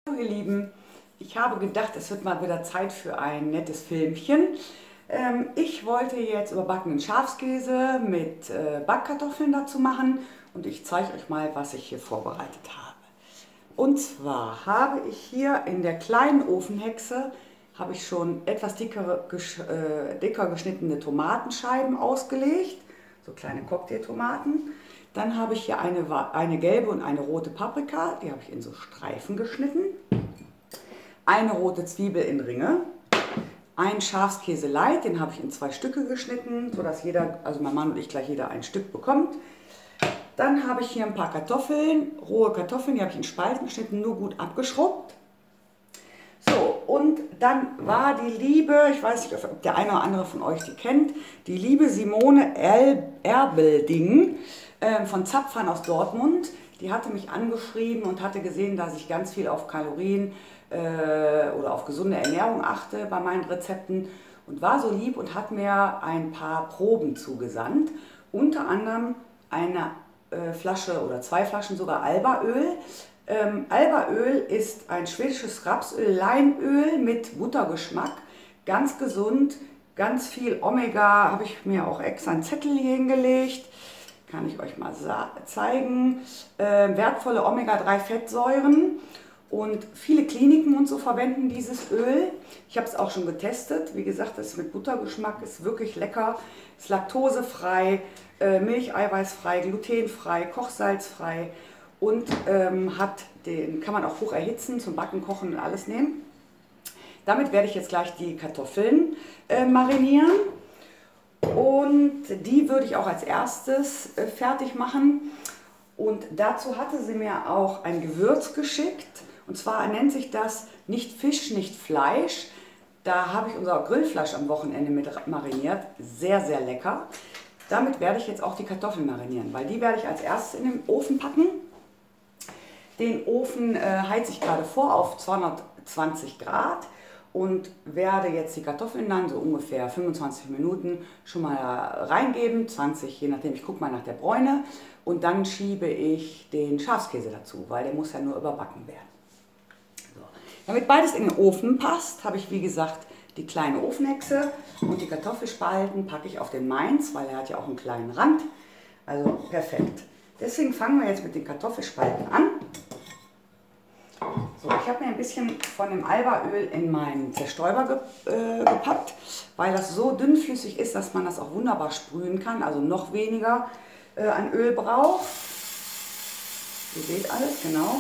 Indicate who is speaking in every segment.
Speaker 1: Hallo ihr Lieben, ich habe gedacht, es wird mal wieder Zeit für ein nettes Filmchen. Ich wollte jetzt überbackenen Schafskäse mit Backkartoffeln dazu machen und ich zeige euch mal, was ich hier vorbereitet habe. Und zwar habe ich hier in der kleinen Ofenhexe habe ich schon etwas dicker geschnittene Tomatenscheiben ausgelegt, so kleine Cocktailtomaten. Dann habe ich hier eine gelbe und eine rote Paprika, die habe ich in so Streifen geschnitten. Eine rote Zwiebel in Ringe. Ein Schafskäse Light, den habe ich in 2 Stücke geschnitten, sodass jeder, also mein Mann und ich gleich jeder ein Stück bekommt. Dann habe ich hier ein paar Kartoffeln, rohe Kartoffeln, die habe ich in Spalten geschnitten, nur gut abgeschrubbt. So, und dann war die liebe, ich weiß nicht, ob der eine oder andere von euch die kennt, die liebe Simone Erbelding von Zapfhahn aus Dortmund. Die hatte mich angeschrieben und hatte gesehen, dass ich ganz viel auf Kalorien oder auf gesunde Ernährung achte bei meinen Rezepten und war so lieb und hat mir ein paar Proben zugesandt. Unter anderem eine Flasche oder 2 Flaschen sogar Albaöl. Albaöl ist ein schwedisches Rapsöl, Leinöl mit Buttergeschmack, ganz gesund, ganz viel Omega, habe ich mir auch extra einen Zettel hier hingelegt, kann ich euch mal zeigen. Wertvolle Omega-3-Fettsäuren und viele Kliniken und so verwenden dieses Öl. Ich habe es auch schon getestet, wie gesagt, das ist mit Buttergeschmack, ist wirklich lecker, ist laktosefrei, milcheiweißfrei, glutenfrei, kochsalzfrei. Und kann man auch hoch erhitzen, zum Backen, Kochen und alles nehmen. Damit werde ich jetzt gleich die Kartoffeln marinieren. Und die würde ich auch als erstes fertig machen. Und dazu hatte sie mir auch ein Gewürz geschickt. Und zwar nennt sich das nicht Fisch, nicht Fleisch. Da habe ich unser Grillfleisch am Wochenende mit mariniert. Sehr, sehr lecker. Damit werde ich jetzt auch die Kartoffeln marinieren, weil die werde ich als erstes in den Ofen packen. Den Ofen heize ich gerade vor auf 220 Grad und werde jetzt die Kartoffeln dann so ungefähr 25 Minuten schon mal reingeben, 20, je nachdem, ich gucke mal nach der Bräune, und dann schiebe ich den Schafskäse dazu, weil der muss ja nur überbacken werden. So. Damit beides in den Ofen passt, habe ich wie gesagt die kleine Ofenhexe und die Kartoffelspalten packe ich auf den Mainz, weil er hat ja auch einen kleinen Rand, also perfekt. Deswegen fangen wir jetzt mit den Kartoffelspalten an. So, ich habe mir ein bisschen von dem Albaöl in meinen Zerstäuber gepackt, weil das so dünnflüssig ist, dass man das auch wunderbar sprühen kann, also noch weniger an Öl braucht. Ihr seht alles, genau.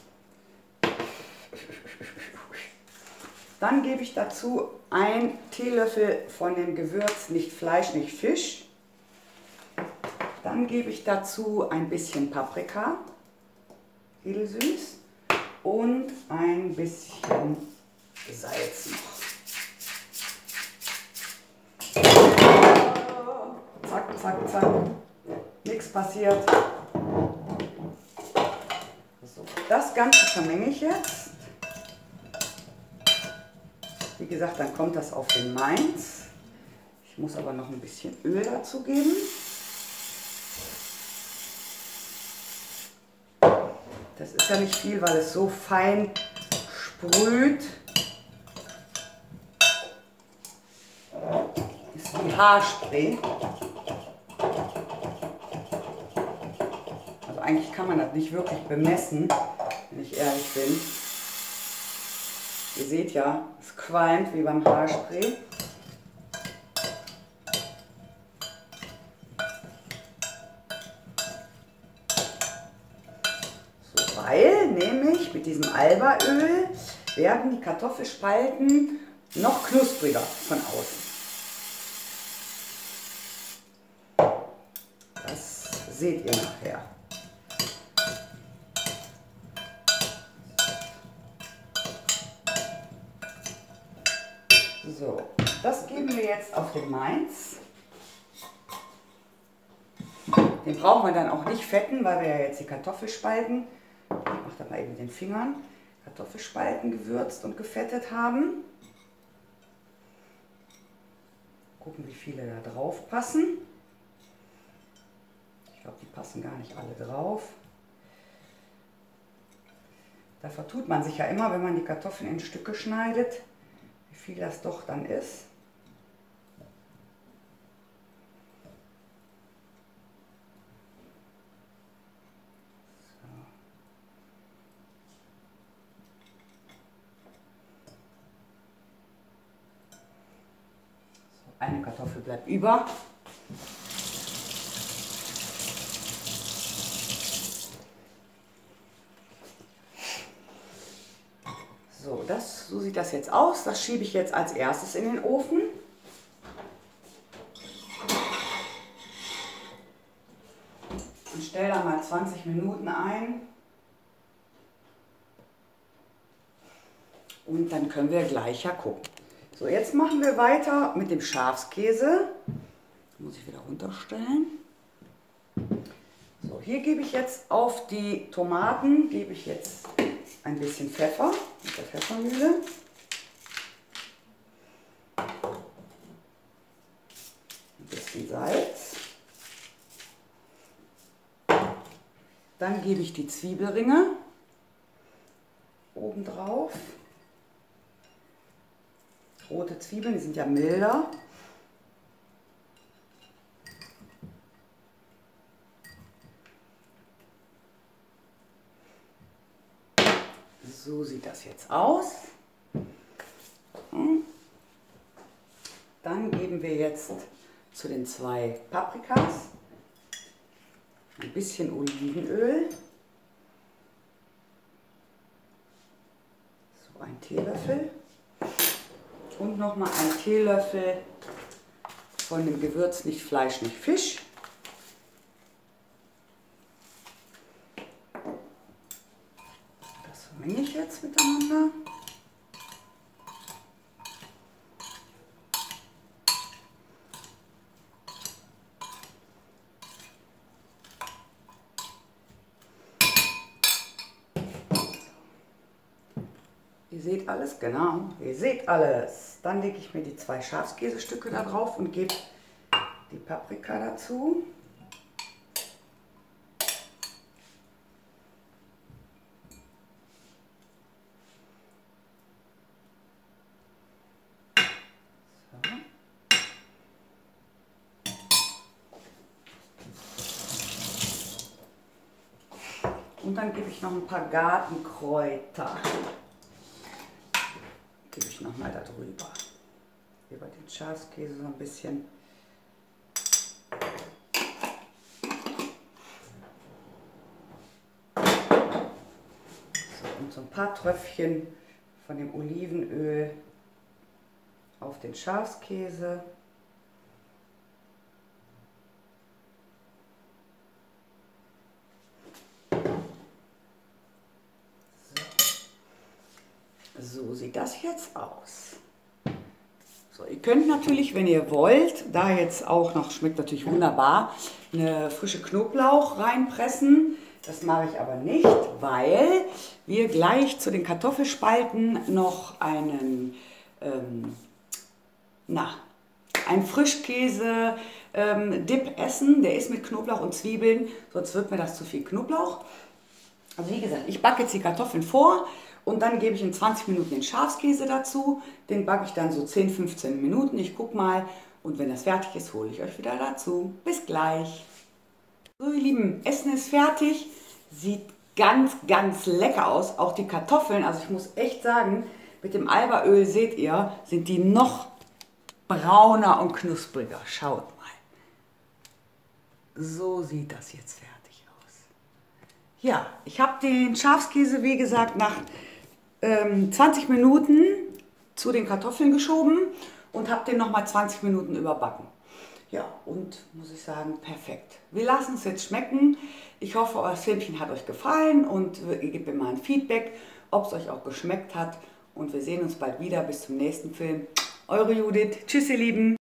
Speaker 1: Dann gebe ich dazu einen Teelöffel von dem Gewürz nicht Fleisch, nicht Fisch. Dann gebe ich dazu ein bisschen Paprika, edelsüß, und ein bisschen Salz noch. Zack, zack, zack. Nichts passiert. So, das Ganze vermenge ich jetzt. Wie gesagt, dann kommt das auf den Mainz. Ich muss aber noch ein bisschen Öl dazu geben. Das ist ja nicht viel, weil es so fein sprüht. Ist wie Haarspray. Also eigentlich kann man das nicht wirklich bemessen, wenn ich ehrlich bin. Ihr seht ja, es qualmt wie beim Haarspray. Weil nämlich mit diesem Albaöl werden die Kartoffelspalten noch knuspriger von außen. Das seht ihr nachher. So, das geben wir jetzt auf den Mainz. Den brauchen wir dann auch nicht fetten, weil wir ja jetzt die Kartoffelspalten, ich mache das mal eben mit den Fingern, Kartoffelspalten gewürzt und gefettet haben. Gucken, wie viele da drauf passen. Ich glaube, die passen gar nicht alle drauf. Da vertut man sich ja immer, wenn man die Kartoffeln in Stücke schneidet, wie viel das doch dann ist. So, eine Kartoffel bleibt über. So sieht das jetzt aus. Das schiebe ich jetzt als erstes in den Ofen. Und stelle da mal 20 Minuten ein. Und dann können wir gleich ja gucken. So, jetzt machen wir weiter mit dem Schafskäse. Muss ich wieder runterstellen. So, hier gebe ich jetzt auf die Tomaten, gebe ich jetzt ein bisschen Pfeffer mit der Pfeffermühle. Ein bisschen Salz. Dann gebe ich die Zwiebelringe oben drauf. Rote Zwiebeln, die sind ja milder. So sieht das jetzt aus. Dann geben wir jetzt zu den 2 Paprikas ein bisschen Olivenöl. So ein Teelöffel. Und nochmal ein Teelöffel von dem Gewürz nicht Fleisch, nicht Fisch. Das vermenge ich jetzt miteinander. Ihr seht alles, genau, ihr seht alles. Dann lege ich mir die 2 Schafskäsestücke da drauf und gebe die Paprika dazu. So. Und dann gebe ich noch ein paar Gartenkräuter. Gebe ich nochmal da drüber. Über den Schafskäse so ein bisschen. So, und so ein paar Tröpfchen von dem Olivenöl auf den Schafskäse. So sieht das jetzt aus. So, ihr könnt natürlich, wenn ihr wollt, da jetzt auch noch, schmeckt natürlich wunderbar, eine frische Knoblauch reinpressen. Das mache ich aber nicht, weil wir gleich zu den Kartoffelspalten noch einen Frischkäse-Dip essen. Der ist mit Knoblauch und Zwiebeln, sonst wird mir das zu viel Knoblauch. Also wie gesagt, ich backe jetzt die Kartoffeln vor. Und dann gebe ich in 20 Minuten den Schafskäse dazu. Den backe ich dann so 10-15 Minuten. Ich gucke mal. Und wenn das fertig ist, hole ich euch wieder dazu. Bis gleich. So ihr Lieben, Essen ist fertig. Sieht ganz, ganz lecker aus. Auch die Kartoffeln. Also ich muss echt sagen, mit dem Albaöl seht ihr, sind die noch brauner und knuspriger. Schaut mal. So sieht das jetzt fertig aus. Ja, ich habe den Schafskäse, wie gesagt, nach 20 Minuten zu den Kartoffeln geschoben und habe den nochmal 20 Minuten überbacken. Ja, und muss ich sagen, perfekt. Wir lassen es jetzt schmecken. Ich hoffe, euer Filmchen hat euch gefallen und ihr gebt mir mal ein Feedback, ob es euch auch geschmeckt hat. Und wir sehen uns bald wieder. Bis zum nächsten Film. Eure Judith. Tschüss, ihr Lieben.